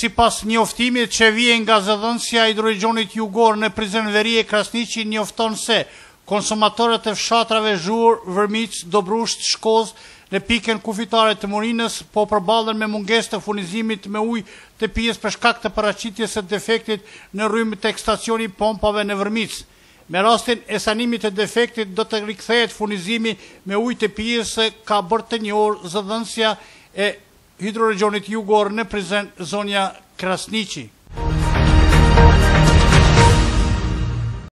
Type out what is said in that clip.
Sipas njoftimit që vjen nga zëdhënësia e hidroregionit jugor në Prizrenveri e Krasniqi njofton se konsumatorët e fshatrave Zhur, Vërmic, Dobrusht, Shkoz në pikën kufitare të Morinës po përballen me mungesë të furnizimit me ujë të pijes për shkak të paraqitjes së defektit në rrymë tek stacioni pompave në Vërmic. Me rastin e sanimit të defektit do të rikthehet furnizimi me ujë të pijes ka bërë të njohur zëdhënësia e hidroregionit jugor në Prizren zonja Krasniqi.